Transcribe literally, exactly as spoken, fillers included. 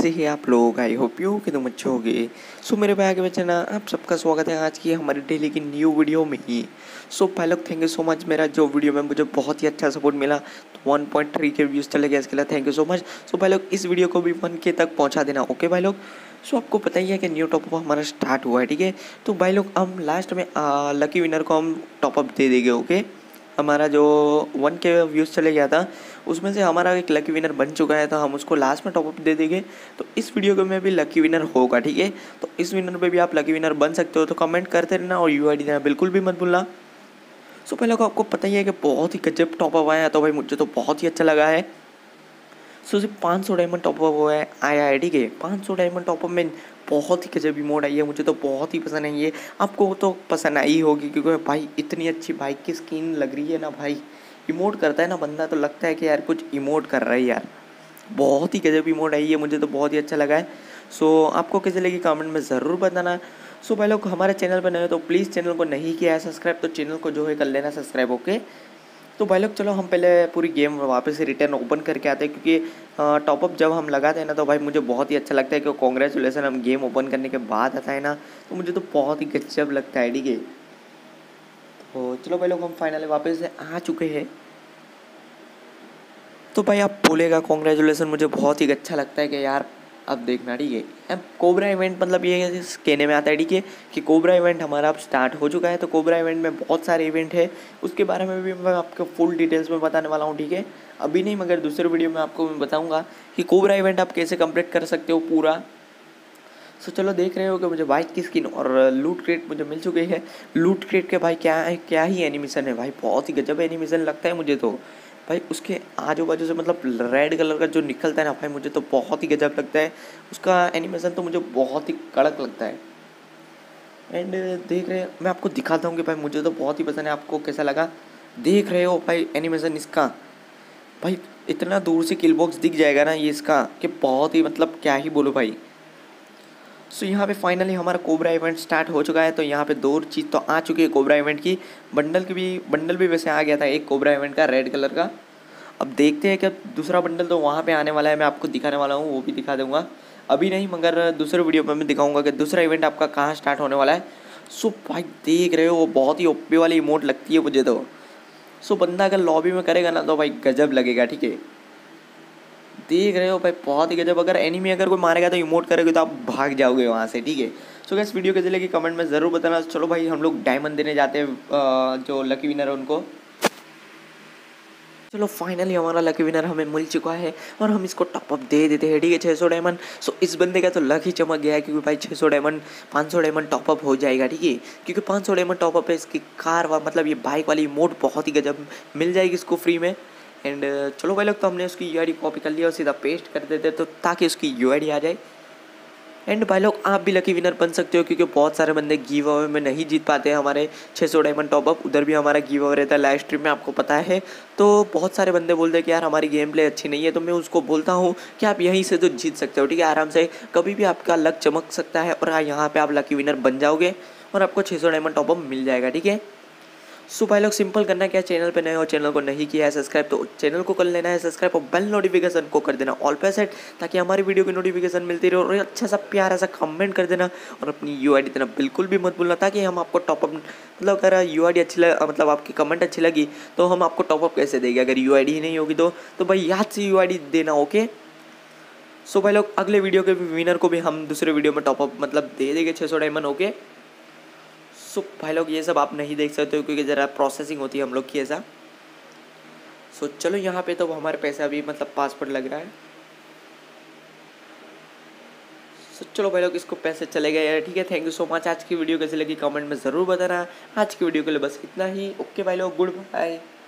कैसे हैं आप लोग। आई होप यू कि तुम अच्छे होगे। सो मेरे भाई आगे बच्चे ना आप सबका स्वागत है आज की हमारी डेली की न्यू वीडियो में ही। सो भाई लोग थैंक यू सो मच। मेरा जो वीडियो में मुझे बहुत ही अच्छा सपोर्ट मिला, तो वन पॉइंट थ्री के व्यूज़ चले गए, इसके लिए thank you so much. So भाई लोग इस वीडियो को भी वन के तक पहुँचा देना, ओके भाई लोग। सो आपको पता ही है कि न्यू टॉपअप हमारा स्टार्ट हुआ है, ठीक है। तो भाई लोग हम लास्ट में लकी विनर को हम टॉपअप दे देंगे, ओके। हमारा जो वन के व्यूज़ चले गया था उसमें से हमारा एक लकी विनर बन चुका है, तो हम उसको लास्ट में टॉपअप दे देंगे। तो इस वीडियो में भी लकी विनर होगा, ठीक है। तो इस विनर पे भी आप लकी विनर बन सकते हो, तो कमेंट करते रहना और यू आई डी देना बिल्कुल भी मत भूलना। सो पहले को आपको पता ही है कि बहुत ही गजब टॉपअप आया, तो भाई मुझे तो बहुत ही अच्छा लगा है। सो सिर्फ पाँच सौ डायमंड टॉपअप हुआ है आया है, ठीक है। पाँच सौ डायमंड टॉपअप में बहुत ही गजब इमोट आई है, मुझे तो बहुत ही पसंद आई है। आपको तो पसंद आई होगी क्योंकि भाई इतनी अच्छी बाइक की स्किन लग रही है ना भाई। इमोट करता है ना बंदा तो लगता है कि यार कुछ इमोट कर रहा है यार। बहुत ही गजब इमोट आई है, मुझे तो बहुत ही अच्छा लगा है। सो आपको कैसे लगी कमेंट में ज़रूर बताना। सो भाई लोग हमारे चैनल पर नए हो तो प्लीज़ चैनल को नहीं किया है सब्सक्राइब, तो चैनल को जो है कर लेना सब्सक्राइब, ओके। तो भाई लोग चलो हम पहले पूरी गेम वापस से रिटर्न ओपन करके आते हैं, क्योंकि टॉपअप जब हम लगाते हैं ना तो भाई मुझे बहुत ही अच्छा लगता है कि कॉन्ग्रेचुलेसन हम गेम ओपन करने के बाद आता है ना, तो मुझे तो बहुत ही गजब लगता है, ठीक है। तो चलो भाई लोग हम फाइनली वापस से आ चुके हैं। तो भाई आप बोलेगा कॉन्ग्रेचुलेसन, मुझे बहुत ही अच्छा लगता है कि यार अब देखना, ठीक है। अब कोबरा इवेंट मतलब ये कहने में आता है, ठीक है, कि कोबरा इवेंट हमारा अब स्टार्ट हो चुका है। तो कोबरा इवेंट में बहुत सारे इवेंट है, उसके बारे में भी मैं आपको फुल डिटेल्स में बताने वाला हूँ, ठीक है। अभी नहीं मगर दूसरे वीडियो में आपको मैं बताऊँगा कि कोबरा इवेंट आप कैसे कंप्लीट कर सकते हो पूरा। सो चलो देख रहे हो कि मुझे बाइक की स्किन और लूट क्रेट मुझे मिल चुके हैं। लूट क्रेट के भाई क्या है, क्या ही एनिमेशन है भाई, बहुत ही गजब एनिमेशन लगता है मुझे तो भाई। उसके आजू बाजू से मतलब रेड कलर का जो निकलता है ना भाई, मुझे तो बहुत ही गजब लगता है। उसका एनिमेशन तो मुझे बहुत ही कड़क लगता है। एंड देख रहे मैं आपको दिखाता हूँ कि भाई मुझे तो बहुत ही पसंद है, आपको कैसा लगा। देख रहे हो भाई एनिमेशन इसका, भाई इतना दूर से किल बॉक्स दिख जाएगा ना ये इसका, कि बहुत ही मतलब क्या ही बोलो भाई। सो यहाँ पे फाइनली हमारा कोबरा इवेंट स्टार्ट हो चुका है। तो यहाँ पे दो चीज़ तो आ चुकी है कोबरा इवेंट की, बंडल की भी बंडल भी वैसे आ गया था एक कोबरा इवेंट का रेड कलर का। अब देखते हैं कि दूसरा बंडल तो वहाँ पे आने वाला है, मैं आपको दिखाने वाला हूँ, वो भी दिखा दूँगा। अभी नहीं मगर दूसरे वीडियो में मैं दिखाऊँगा कि दूसरा इवेंट आपका कहाँ स्टार्ट होने वाला है। सो भाई देख रहे हो वो बहुत ही ओपी वाली इमोट लगती है मुझे तो। सो बंदा अगर लॉबी में करेगा ना तो भाई गजब लगेगा, ठीक है। देख रहे हो भाई बहुत ही गजब, अगर एनिमी अगर कोई मारेगा तो इमोट करोगे तो आप भाग जाओगे वहाँ से, ठीक है। सो गैस वीडियो कैसे लगी कमेंट में ज़रूर बताना। चलो भाई हम लोग डायमंड देने जाते हैं जो लकी विनर है उनको। चलो फाइनली हमारा लकी विनर हमें मिल चुका है और हम इसको टॉपअप दे देते हैं, ठीक है, छः सौ डायमंड। सो इस बंदे का तो लक ही चमक गया है, क्योंकि भाई छः सौ डायमंड पाँच सौ डायमंड टॉपअप हो जाएगा, ठीक है। क्योंकि पाँच सौ डायमंड टॉपअप है, इसकी कार वा मतलब ये बाइक वाली इमोट बहुत ही गजब मिल जाएगी इसको फ्री में। एंड चलो भाई लोग तो हमने उसकी यू आई डी कॉपी कर लिया और सीधा पेस्ट कर देते तो ताकि उसकी यू आई डी आ जाए। एंड भाई लोग आप भी लकी विनर बन सकते हो, क्योंकि बहुत सारे बंदे गिव अवे में नहीं जीत पाते हैं हमारे छः सौ डायमंड टॉपअप। उधर भी हमारा गिव अवे रहता है लाइव स्ट्रीम में, आपको पता है। तो बहुत सारे बंदे बोलते हैं कि यार हमारी गेम प्ले अच्छी नहीं है, तो मैं उसको बोलता हूँ कि आप यहीं से तो जीत सकते हो, ठीक है, आराम से। कभी भी आपका लक चमक सकता है और यहाँ पर आप लकी विनर बन जाओगे और आपको छः सौ डायमंड टॉपअप मिल जाएगा, ठीक है। सो भाई लोग सिंपल करना क्या, चैनल पे नए हो चैनल को नहीं किया है सब्सक्राइब तो चैनल को कर लेना है सब्सक्राइब और बेल नोटिफिकेशन को कर देना ऑल पे सेट, ताकि हमारी वीडियो की नोटिफिकेशन मिलती रहे। और अच्छा सा प्यारा सा कमेंट कर देना और अपनी यू आई डी देना बिल्कुल भी मत भूलना, ताकि हम आपको टॉपअप मतलब अगर यू आई डी अच्छी लग मतलब आपकी कमेंट अच्छी लगी तो हम आपको टॉपअप कैसे देंगे, अगर यू आई डी ही नहीं होगी तो तो भाई याद से यू आई डी देना, ओके। सो भाई लोग अगले वीडियो के विनर को भी हम दूसरे वीडियो में टॉपअप मतलब दे देंगे छः सौ डायमंड, ओके। सो भाई लोग ये सब आप नहीं देख सकते हो क्योंकि ज़रा प्रोसेसिंग होती है हम लोग की ऐसा। सो चलो यहाँ पे तो हमारे पैसा भी मतलब पासवर्ड लग रहा है। सो चलो भाई लोग इसको पैसे चले गए, ठीक है। Thank you so much. आज की वीडियो कैसी लगी कमेंट में ज़रूर बताना। आज की वीडियो के लिए बस इतना ही, ओके भाई लोग, गुड बाय।